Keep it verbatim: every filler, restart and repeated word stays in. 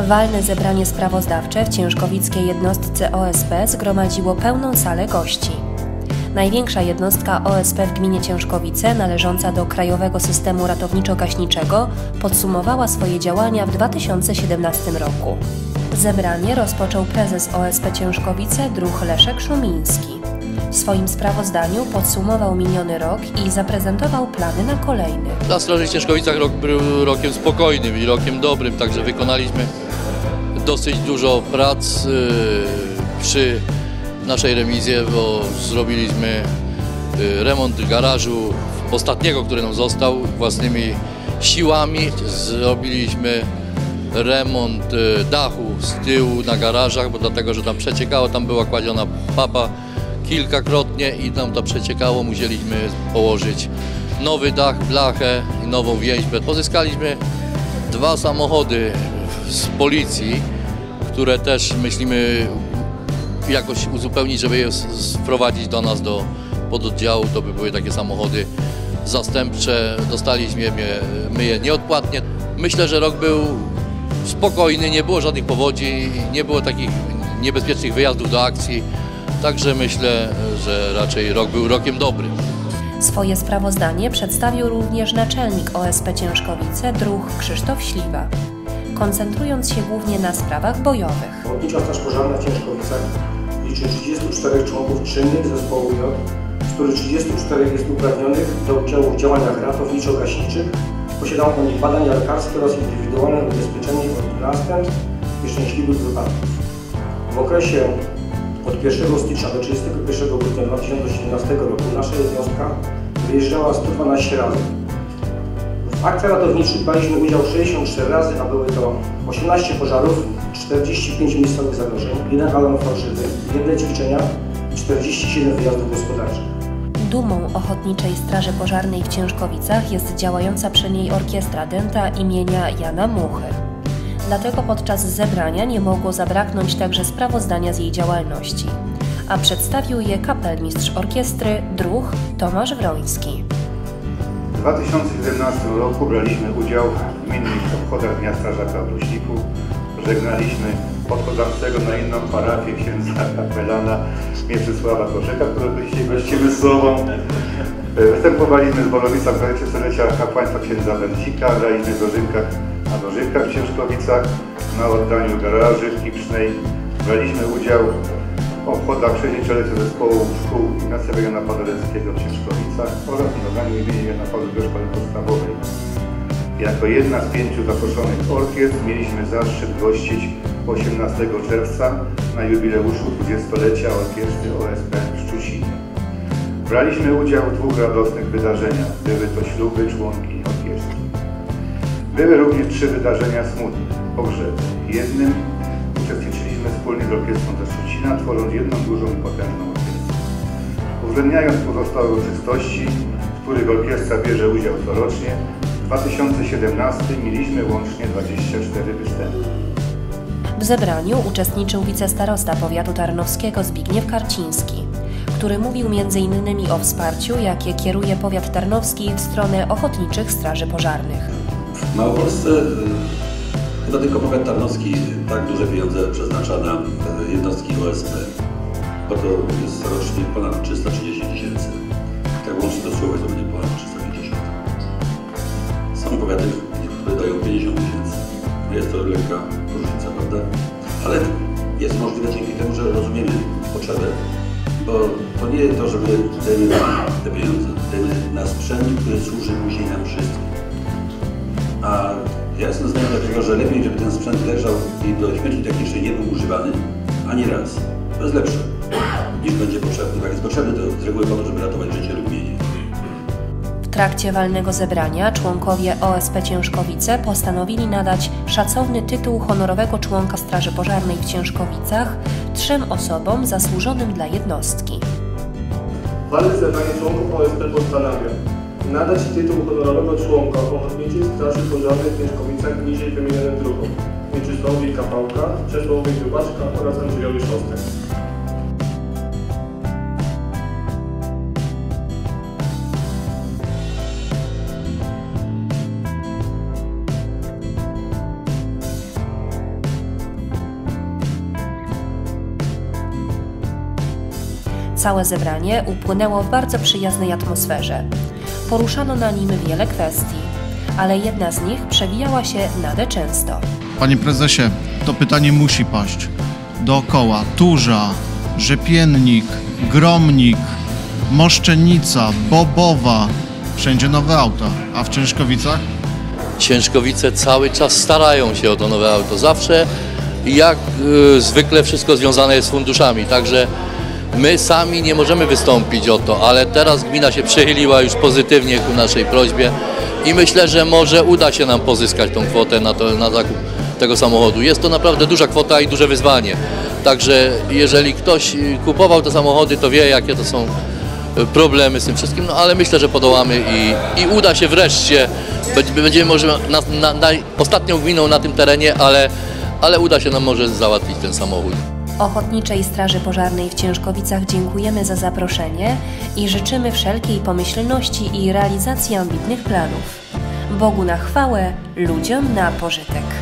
Walne zebranie sprawozdawcze w ciężkowickiej jednostce O S P zgromadziło pełną salę gości. Największa jednostka O S P w gminie Ciężkowice, należąca do Krajowego Systemu Ratowniczo-Gaśniczego, podsumowała swoje działania w dwa tysiące siedemnastym roku. Zebranie rozpoczął prezes O S P Ciężkowice druh Leszek Szumiński. W swoim sprawozdaniu podsumował miniony rok i zaprezentował plany na kolejny. Dla Straży w Ciężkowicach rok był rokiem spokojnym i rokiem dobrym, także wykonaliśmy dosyć dużo prac yy, przy naszej remizie, bo zrobiliśmy yy, remont garażu ostatniego, który nam został, własnymi siłami. Zrobiliśmy remont yy, dachu z tyłu na garażach, bo dlatego, że tam przeciekało, tam była kładziona papa kilkakrotnie i nam to przeciekało, musieliśmy położyć nowy dach, blachę i nową więźbę. Pozyskaliśmy dwa samochody z policji, które też myślimy jakoś uzupełnić, żeby je wprowadzić do nas, do pododdziału. To by były takie samochody zastępcze. Dostaliśmy je, my je nieodpłatnie. Myślę, że rok był spokojny, nie było żadnych powodzi, nie było takich niebezpiecznych wyjazdów do akcji. Także myślę, że raczej rok był rokiem dobrym. Swoje sprawozdanie przedstawił również naczelnik O S P Ciężkowice druh Krzysztof Śliwa, koncentrując się głównie na sprawach bojowych. Ochotnicza Straż Pożarna w Ciężkowicach liczy trzydziestu czterech członków czynnych zespołu J, z których trzydziestu czterech jest uprawnionych do udziału w działaniach ratowniczo-gaśniczych. Posiadają oni badania lekarskie oraz indywidualne ubezpieczenie od następstw nieszczęśliwych wypadków. W okresie od pierwszego stycznia do trzydziestego pierwszego grudnia dwa tysiące siedemnastego roku nasza jednostka wyjeżdżała sto dwanaście razy. W akcjach ratowniczych braliśmy udział sześćdziesiąt cztery razy, a były to osiemnaście pożarów, czterdzieści pięć miejscowych zagrożeń, jeden alarm fałszywy, jedne ćwiczenia i czterdzieści siedem wyjazdów gospodarczych. Dumą Ochotniczej Straży Pożarnej w Ciężkowicach jest działająca przy niej orkiestra dęta imienia Jana Muchy. Dlatego podczas zebrania nie mogło zabraknąć także sprawozdania z jej działalności, a przedstawił je kapelmistrz orkiestry druh Tomasz Wroński. W dwa tysiące siedemnastym roku braliśmy udział w gminnych obchodach Dnia Strażaka w Ruśniku. Żegnaliśmy odchodzącego na inną parafię księdza kapelana Mieczysława Korzeka, którego dzisiaj gościmy z sobą. Występowaliśmy z Borowica w projekcie stulecia kapłaństwa księdza Węcika, graliśmy w dożynkach na dożynkach w Ciężkowicach, na oddaniu garaży w Kiprznej. Braliśmy udział w obchodach sześćdziesięciolecia zespołu szkół Ignacego Jana Paderewskiego w Ciężkowicach oraz w nadaniu imienia Jana Pawła do szkoły podstawowej. Jako jedna z pięciu zaproszonych orkiestr mieliśmy zaszczyt gościć osiemnastego czerwca na jubileuszu dwudziestolecia orkiestry O S P w Szczucinie. Braliśmy udział w dwóch radosnych wydarzeniach. Były to śluby członkiń orkiestry. Były również trzy wydarzenia smutne. Pogrzeby. Jednym uczestniczyliśmy wspólnie z orkiestrą ze Szczucina, tworząc jedną dużą i potężną orkiestrę. Uwzględniając pozostałe uroczystości, w których orkiestra bierze udział corocznie, w dwa tysiące siedemnastym mieliśmy łącznie dwadzieścia cztery występy. W zebraniu uczestniczył wicestarosta powiatu tarnowskiego Zbigniew Karciński, który mówił między innymi o wsparciu, jakie kieruje powiat tarnowski w stronę ochotniczych straży pożarnych. W Małopolsce chyba tylko powiat tarnowski tak duże pieniądze przeznacza na jednostki O S P, bo to jest rocznie ponad trzysta trzydzieści tysięcy. Tak łącznie do Słowa to będzie ponad trzysta pięćdziesiąt. Są powiaty, które dają pięćdziesiąt tysięcy. Jest to lekka różnica, prawda? Ale jest możliwe dzięki temu, że rozumiemy potrzebę, bo to nie to, żeby dajemy te pieniądze, dajemy na sprzęt, który służy później nam wszystkim. A ja jestem zdania takiego, że lepiej, żeby ten sprzęt leżał i do śmierci technicznej nie był używany ani raz. To jest lepsze, niż będzie potrzebny. Jak jest potrzebny, to z reguły po to, żeby ratować życie lub mienie. W trakcie walnego zebrania członkowie O S P Ciężkowice postanowili nadać szacowny tytuł honorowego członka Straży Pożarnej w Ciężkowicach trzem osobom zasłużonym dla jednostki. Walne zebranie członków O S P postanawia nadać tytuł honorowego członka Ochotniczej Straży Pożarnej w Ciężkowicach niżej wymienionym druhom Mieczysławowi Kapałka, Czesławowi Grubaczka oraz Andrzejowi Szostek. Całe zebranie upłynęło w bardzo przyjaznej atmosferze. Poruszano na nim wiele kwestii, ale jedna z nich przewijała się nader często. Panie prezesie, to pytanie musi paść. Dookoła Turza, Rzepiennik, Gromnik, Moszczenica, Bobowa. Wszędzie nowe auta. A w Ciężkowicach? Ciężkowice cały czas starają się o to nowe auto. Zawsze jak y, zwykle wszystko związane jest z funduszami, także my sami nie możemy wystąpić o to, ale teraz gmina się przychyliła już pozytywnie ku naszej prośbie i myślę, że może uda się nam pozyskać tą kwotę na, to, na zakup tego samochodu. Jest to naprawdę duża kwota i duże wyzwanie, także jeżeli ktoś kupował te samochody, to wie, jakie to są problemy z tym wszystkim, no ale myślę, że podołamy i, i uda się wreszcie, będziemy może na, na, na, ostatnią gminą na tym terenie, ale, ale uda się nam może załatwić ten samochód. Ochotniczej Straży Pożarnej w Ciężkowicach dziękujemy za zaproszenie i życzymy wszelkiej pomyślności i realizacji ambitnych planów. Bogu na chwałę, ludziom na pożytek.